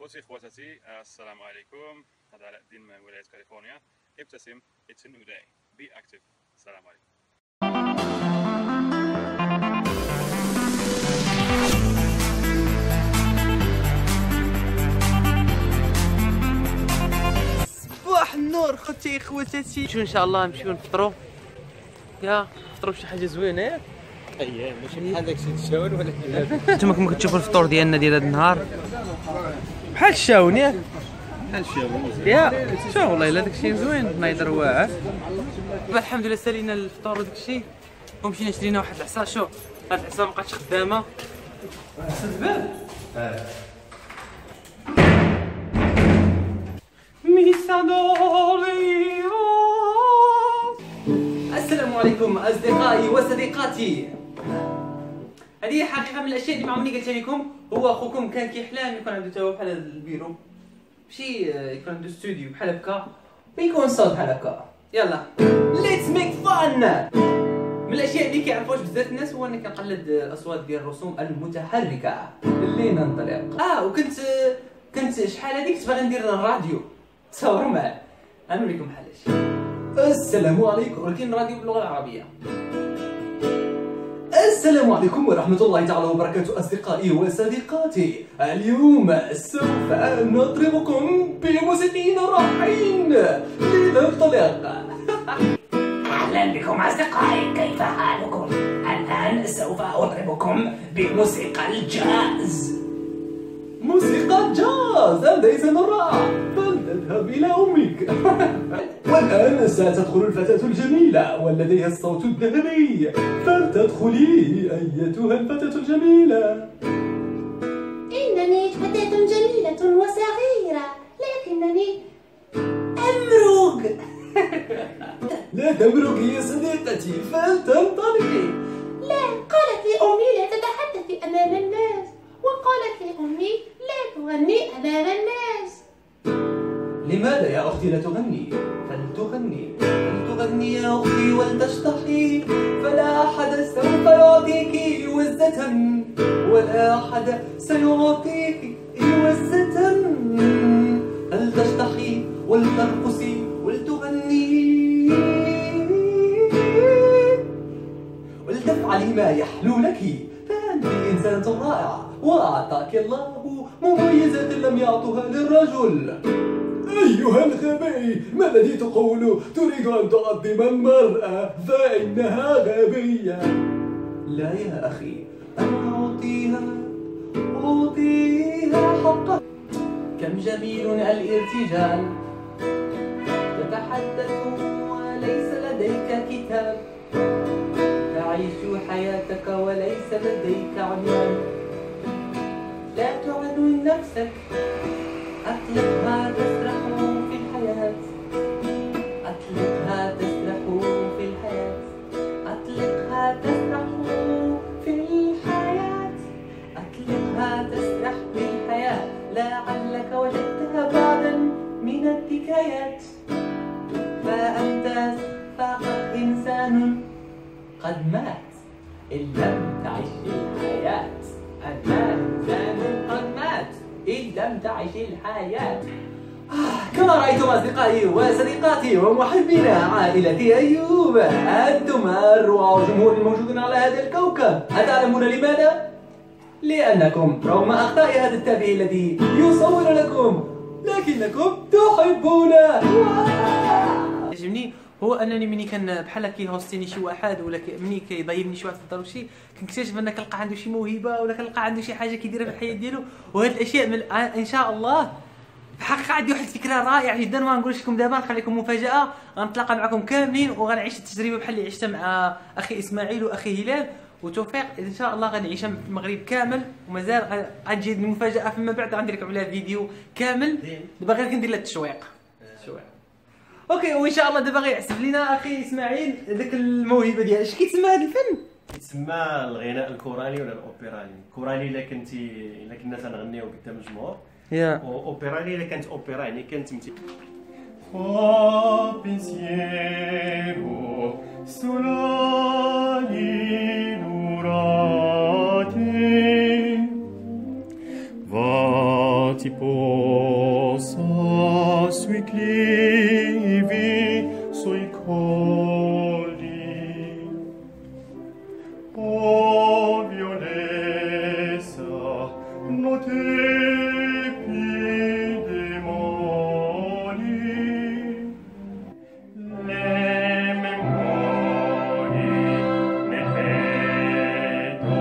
اخوتي اخواتاتي السلام عليكم. هذا علاء الدين من ولايه كاليفورنيا. ابتسم. It's a new day. Be active. السلام عليكم. صباح النور خوتي خواتاتي. شو ان شاء الله نمشيو نفطروا. نفطروا بشي حاجه زوينه ياك. اييه ماشي بحال داكشي الشاون ولا نتوما كما كتشوفوا الفطور ديالنا ديال هذا النهار بحال الشاون ياك. بحال الشاون يا شوف والله الا داكشي زوين نايضر واعر. الحمد لله سالينا الفطور وداكشي ومشينا شرينا واحد العصا. شوف هاد العصا مابقاتش خدامه. الباب السلام عليكم اصدقائي وصديقاتي. هذه حقيقه من الاشياء اللي ما عمرني قلتها لكم. هو اخوكم كان كيحلم يكون عنده تا هو بحال هذا البيرو، ماشي يكون عنده استوديو بحال هكا ويكون صوت بحال هكا. يلا ليتس ميك فان. من الاشياء اللي كيعرفوش بزاف الناس هو اني كنقلد الاصوات ديال الرسوم المتحركه. خلينا ننطلق. وكنت شحال هذيك كنت باغي ندير الراديو. تصوروا معايا غنوريكم بحالاش. السلام عليكم، ولكن راديو باللغه العربيه. السلام عليكم ورحمة الله تعالى وبركاته أصدقائي وصديقاتي. اليوم سوف نطربكم بموسيقيين رائعين لننطلق. أهلا بكم أصدقائي، كيف حالكم؟ الآن سوف أطربكم بموسيقى الجاز. موسيقى جاز، هذا إذن رائع، فلتذهب إلى أمك. والآن ستدخل الفتاة الجميلة ولديها الصوت الذهبي، فلتدخلي أيتها الفتاة الجميلة. إنني فتاة جميلة وصغيرة، لكنني أمرق. لا تمرقي يا صديقتي، فلتنطلقي. لا، قالت لي أمي لا تتحدثي أمام الناس، وقالت لي أمي لا تغني أمام الناس. لماذا يا أختي لا تغني؟ فلتغني يا أختي ولتشطحي، فلا أحد سوف يعطيك وزة، ولا أحد سيعطيك وزة. فلتشطحي ولترقصي ولتغني ولتفعلي ما يحلو لك، فأنت إنسانة رائعة وأعطاك الله مميزات لم يعطها للرجل. أيها الغبي، ما الذي تقول؟ تريد أن تعظم المرأة فإنها غبية. لا يا أخي، أنا أعطيها حقها. كم جميل الارتجال، تتحدث وليس لديك كتاب، تعيش حياتك وليس لديك عنوان. لا تعنون نفسك، أطلقها تسرح في الحياة، أطلقها تسرح في الحياة، أطلقها تسرح في الحياة، أطلقها تسرح في الحياة. لعلك وجدتها بعضا من الحكايات، فأنت فقط إنسان قد مات إن لم تعش الحياة. أنت إنسان قد مات إن لم تعش الحياة. كما رأيتم أصدقائي وصديقاتي ومحبين عائلة أيوب، أنتم أروع جمهور موجود على هذا الكوكب. أتعلمون لماذا؟ لأنكم رغم أخطاء هذا التابع الذي يصور لكم لكنكم تحبونه. يعجبني هو انني ملي كان بحال كيهوستيني شي واحد ولا ملي كيضيفني شي واحد في الدار وشي كنكتشف ان كنلقى عنده شي موهبه ولا كنلقى عنده شي حاجه كيديرها في الحياه ديالو. وهاد الاشياء من ان شاء الله بحق عندي واحد الفكره رائعه جدا ما نقولش لكم دابا، نخليكم مفاجاه. غنتلاقى معكم كاملين وغنعيش التجربه بحال اللي عشتها مع اخي اسماعيل واخي هلال وتوفيق. ان شاء الله غنعيشها في المغرب كامل، ومازال غتجي المفاجاه فيما بعد غندير لكم عليها فيديو كامل. دابا غير كندير لها التشويق. اوكي، وان شاء الله دابا غيعزف لينا اخي اسماعيل ذاك الموهبه ديالو. اش كيتسمى هذا الفن؟ كيتسمى الغناء الكورالي ولا الاوبرالي. الكورالي الا كنا تنغنيو قدام الجمهور، واوبرالي الا كانت اوبرا يعني كنتمثيل. si posa sui clivi, sui colli. Oh Violessa, no tepi demoni, le memorie ne vedo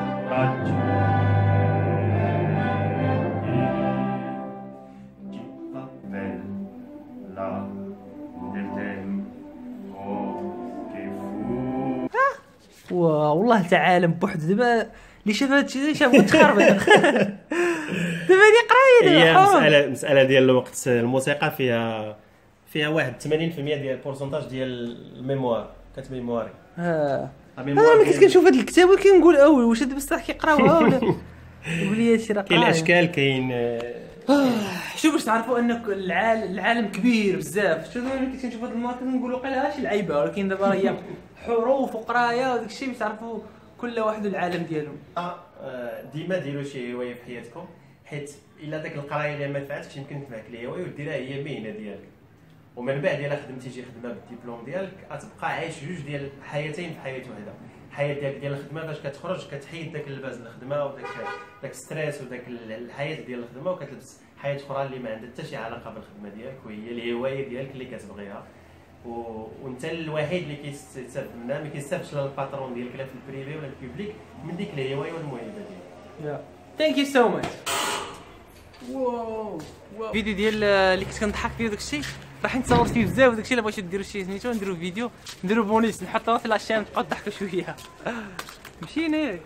raggiunti. Ti appella del tempo che fu. والله تعالم بوحده دابا اللي شاف هادشي شاف متخربط. دابا هادي قرايه هي مساله ديال الوقت. الموسيقى فيها واحد 80% ديال البورسونتاج ديال الميموار، كتميمواري. انا ملي كنت كنشوف هاد الكتاب كنقول واش هاد بصح كيقراوها ولا قول لي هادشي راه كاين الاشكال كاين. شوف باش تعرفوا ان العالم كبير بزاف. شوف ملي كنت كنشوف هاد الماركت نقولوا قيلا هادشي لعيبه، ولكن دابا هي حروف وقرايه وداك الشيء باش تعرفوا كل واحد العالم ديالو. ديما ديروا شي هوايه في حياتكم، حيت الا داك القرايه اللي ما نفعتكش يمكن تنفعك الهوايه وديرها هي مهنه ديالك، ومن بعد الا خدمتي شي خدمه بالدبلوم ديالك غتبقى عايش جوج ديال حياتين في حياه واحده. الحياه ديالك ديال الخدمه فاش كتخرج كتحيد داك اللباس الخدمه وداك الستريس وداك الحياه ديال الخدمه، وكتلبس حياه اخرى اللي ما عندها حتى شي علاقه بالخدمه ديالك، وهي الهوايه ديالك اللي كتبغيها. وانت الوحيد اللي كيستافد منها، ما كيستافدش لا الباترون ديالك لا في البريفي ولا البوبليك من ديك الهوايه والموهبه ديالك. ثانك يو سو ماتش. واو الفيديو ديال اللي كنت كنضحك فيه وداك الشيء راح نتصور فيه بزاف وداك الشيء. الا بغيتو ديروا شي سميتو نديروا فيديو نديروا بونيس نحطوها في لاشين تبقاو تضحكوا شويه. مشينا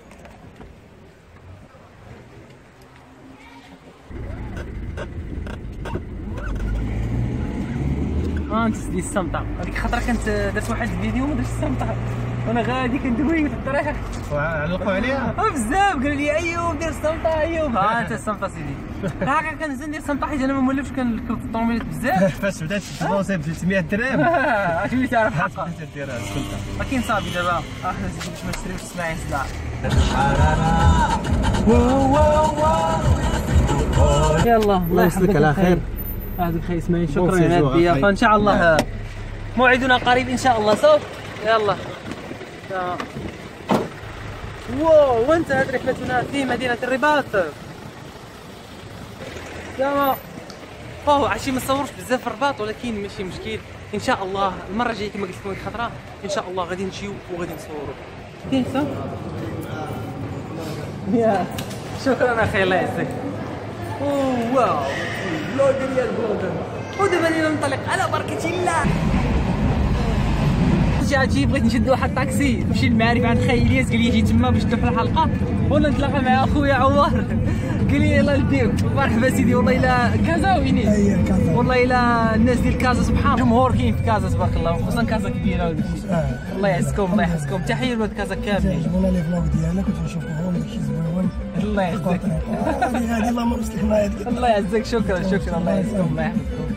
انت سدي السمطه. هذيك الخطره كنت درت واحد الفيديو ما درتش السمطه وانا غادي كندوي في الطريق علقوا عليها بزاف. قالوا لي ايوب دير السمطه ايوب. انت السمطه سيدي. هكا كنزيد ندير السمطه حيت انا ما مولفش كنركب في الطوموبيلات بزاف. فاش بدات تبونسي ب 300 درهم اش اللي تعرف حقا بدات ديرها السلطه. ولكن صافي دابا احنا نزيدو باش ما نشريوش السماعين صداع. يلا الله يحفظك على خير. عهدك خير اسماعيل. شكرا يا الضيافه. فان شاء الله موعدنا قريب ان شاء الله. صوت يلا. واو وانتهت رحلتنا في مدينه الرباط. يلا اوه عشي ما نصورش بزاف في الرباط، ولكن ماشي مشكل ان شاء الله. المره الجايه كما قلت لكم هذه الخطره ان شاء الله غادي نمشيو وغادي نصوروا. كاين صوت؟ يا شكرا اخي الله يعزك. اوه واو بلوجر يا البلوجر. ودابا ننطلق على بركه الله. جاتي بغيت نشد واحد الطاكسي نمشي للمعارف عند خاي الياس، قال لي جي تما باش ندخل الحلقه ولا نتلاقى مع اخويا عمر. قال لي يلاه نديو مرحبا سيدي. والله الا كازا ويني والله الا الناس ديال كازا سبحان الله الجمهور كاين في كازا تبارك الله، خصوصا كازا كبيره وداك الشيء. الله يعزكم الله يحفظكم. تحيه لولاد كازا كاملين. عجبونا لي فلوق ديالك كنت نشوفوهم داكشي زوين. الله يعزك. هذه الله ما مستحنا هذيك. الله يعزك. شكرا الله يعزكم الله يحفظكم.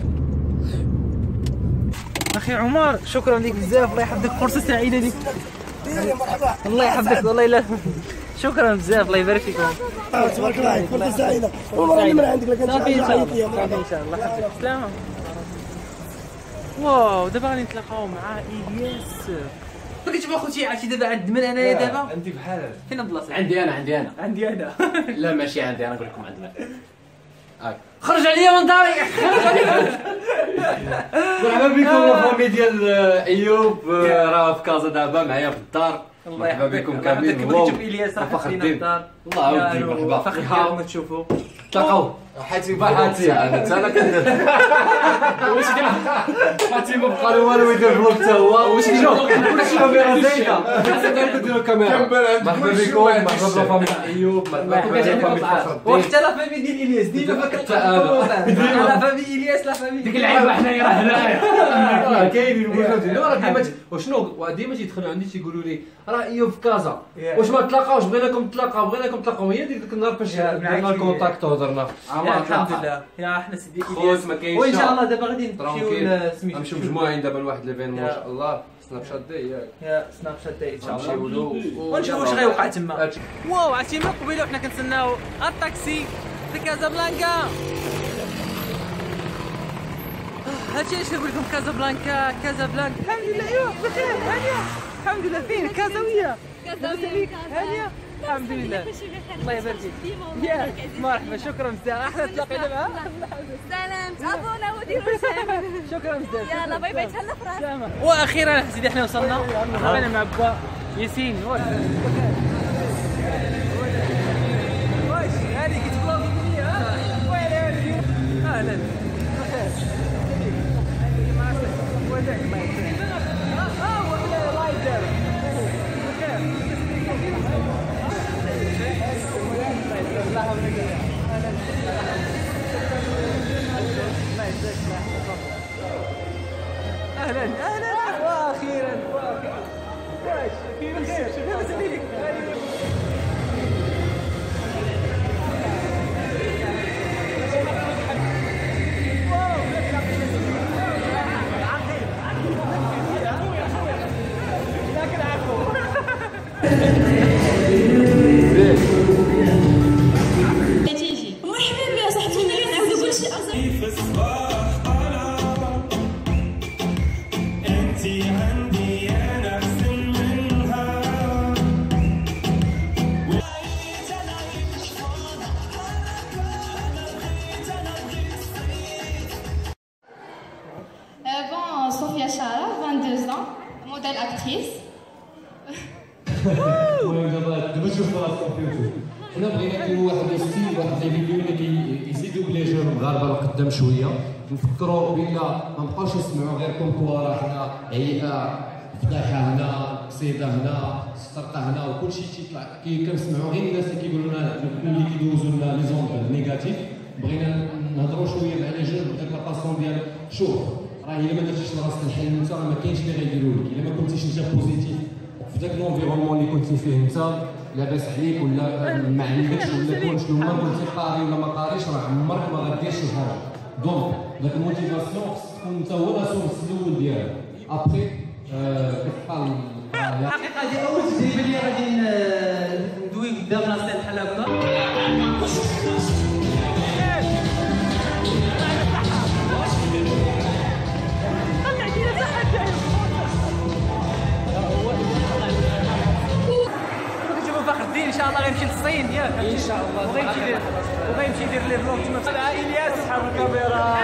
اخي عمر شكرا لك بزاف الله يحفظك. فرصه سعيده لك. مرحبا الله يحفظك والله الا شكرا بزاف الله يبارك فيكم. تبارك الله فرصه سعيده. والله من عندك لك صافي ان شاء الله يحفظك. سلامه. واو دابا غادي نتلاقاو مع الياس. كنت باخوتي عرفتي دابا عند من انايا دابا؟ انت بحال فين البلاصه؟ عندي انا عندي انا. لا ماشي عندي انا، نقول لكم عندنا. خرج عليا من داري. خرج عليا. مرحبا بكم فامي ديال ايوب. راه في كازا دابا معايا في الدار. الله يحفظك. مرحبا بكم كاملين. كما تشوف الياس راه فخر فينا الدين. الدار. الله يوديك مرحبا. فخر ديالكم تشوفوا. تلاقاو حاتي بحاتي انا كندير. واش حاتي ما بقى له والو يدير الفلوق حتى هو. واش شوف الكاميرا زايده. خاصك ديروا الكاميرا. مرحبا بكم مرحبا بفامي ايوب. مرحبا بفامي فخر الدين. وحتى لا فامي ديال الياس ديما فكنلقى لا فامي الياس لا فامي ديك اللعيبه حنايا راه هنايا. كاينين موجودين. راه ديما وشنو ديما تيدخلوا عندي تيقولوا لي راه ايوب في كازا واش ما تلاقاوش بغيناكم تلاقاو. هي ديك النهار باش درنا الكونتاكت وهضرنا. الحمد لله يا احنا سيدي خوت ما كاينش. وان شاء الله دابا غادي نمشيو سميتو نمشيو مجموعين دابا لواحد ليفينمون ما شاء الله. سناب شات داي يا سناب شات داي ان شاء الله. نمشيو ونشوفوا واش غيوقع تما. واو عرفتي من قبيله وحنا كنتسناو الطاكسي في كازابلانكا. هادشي اللي نقول لكم كازابلانكا. الحمد لله. ايوا بخير. هانيه الحمد لله. فين كازاويه؟ هانيه الحمد لله. الله يبارك فيك. يا مرحبا. شكرا بزاف. احنا تلاقينا معاه. سلام ابونا وديروا شام. شكرا بزاف. يلا باي باي. تهلا في راسك. واخيرا سيدي احنا وصلنا. انا مع با ياسين. واش هذه كتبلوغي لي؟ اهلا بخير. اهلا واخيرا واش كاين خير لاباس عليك؟ تيجي مرحبا بيا صاحبتي. نعاودو كلشي Bon, Sophia Chara, 22 ans, modèle actrice. دابا تشوف راسك في اليوتيوب. حنا بغينا نديرو واحد الستيل، واحد لي فيديو اللي كيزيدو بليجور المغاربه لقدام شويه، نفكروا بلا ما نبقاوش نسمعوا غير كوم كوا راه حنا هيئه فضيحه هنا، قصيده هنا، سرقه هنا، وكلشي تيطلع كنسمعوا غير الناس اللي كيقولوا لنا اللي كيدوزوا لنا لي زوند نيجاتيف. بغينا نهضروا شويه مع لي جون بداك لاباسون ديال شوف راه الا ما درتيش لراسك الحل انت راه ما كاينش اللي غيديروا لك. الا ما كنتيش انت بوزيتيف في ذاك لونفيرونمون اللي كنتي فيه انت لاباس عليك ولا ما عندكش ولا كون شنو ما كنتي قاري ولا ما قاريش راه عمرك ما غدير شي حاجه. دونك داك الموتيفاسيون خص تكون انت هو لا سورس الاول ديالها. ابخي كتبقى الحقيقه هذه اول تجربه لي غادي ندوي قدام ناس بحال هكا. ان شاء الله غيمشي للصين ياك ان شاء الله. وغيمشي يدير لي فلوق تما مع الياس صاحب الكاميرا.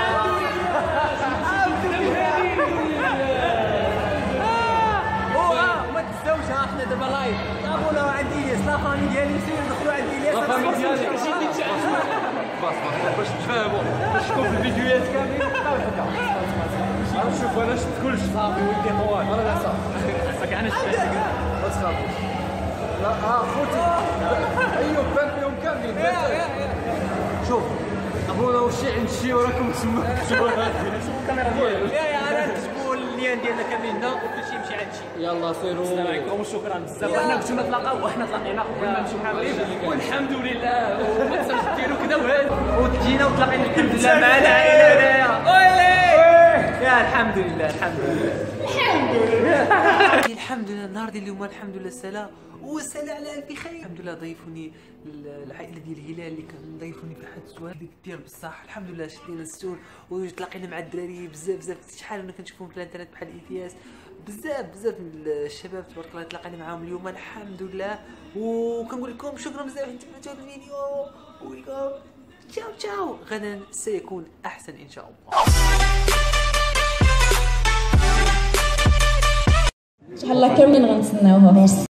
وما تنساوش احنا دابا لايف ابونا عند الياس لا فامي ديالي يمشيو ندخلوا عند الياس. لا فامي ديالي باش نتفاهموا باش تكون في الفيديوهات كاملين عرفت. شوف انا شفت كلشي صافي ولدي طوال انا صافي كاع انا شفت ما تخافوش. لا خوتي ايوب بان فيهم كاملين. شوف ابونا وشي عند شي وراكم تسمعوا الكاميرا ديالو. يا انا كتبوا اللين ديالنا كاملين وكلشي يمشي عند شي. يلا سيروا. السلام عليكم وشكرا بزاف. وحنا كنتو نتلاقاو وحنا تلاقينا قبل ما نمشيو حاملين والحمد لله. وما تنساوش ديروا كذا وتجينا وتلاقينا الحمد لله مع العائله هنايا. يا الحمد لله الحمد لله. النهار ديال اليوم الحمد لله السلام والسلام على الف خير. الحمد لله ضيفوني العائله ديال الهلال اللي كان ضيفوني في واحد السؤال ديال بصح. الحمد لله شدينا السور وتلاقينا مع الدراري بزاف شحال انا كنشوفهم في الانترنت بحال الاتياس بزاف من الشباب تبارك الله تلاقينا معاهم اليوم الحمد لله. وكنقول لكم شكرا بزاف حيت تبعتوا الفيديو ولكم تشاو غدا سيكون احسن ان شاء الله. شحال كاملين غنتسناوها.